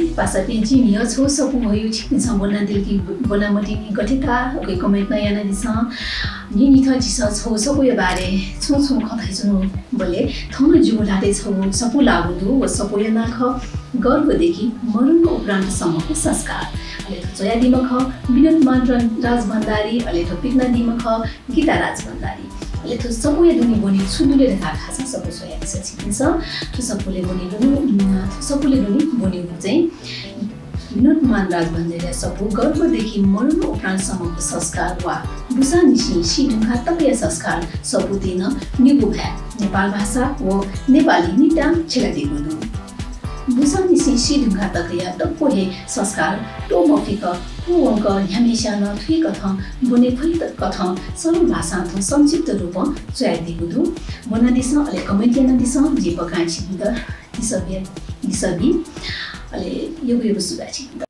pasa penji ni cho so pu hoyu chi sa bona dil ki bona mati ni gathika okay comment na yana disa ni tha ji sa cho so ko ya bare chu chu kha thai chu bole thong ju la de cho so pu la bu du wo so ko ya na kha गर्व देखि मरणको उपरान्तसम्मको संस्कार अलेथो जोया दिमख विनोद राजभण्डारी अलेथो पिग्ना दिमख गीता राजभण्डारी अलेथो सपोया दुनी बनि छुदुले रेखा खासा सपो soya छिन्छ तो सपोले दुनी बनि चाहिँ विनोद राजभण्डारी सपो गर्व देखि मरणको उपरान्तसम्मको संस्कार वा बुसा निसी सिढुङ्गा तपया संस्कार सपो दिन निगु भए नेपाल भाषा व नेपाली निटाम छेलादिगु दु बुसानी सिसी ढुंगा तकया तको हे संस्कार तो मफिक पुवंक हमेशा न थुइ कथा बने फै कथा सरल भाषा थ संक्षिप्त रूप चय दिगुदु बना दिस अले कमेन्ट याना दिस जे पकाछि द दिसबी अले यो सुगाछि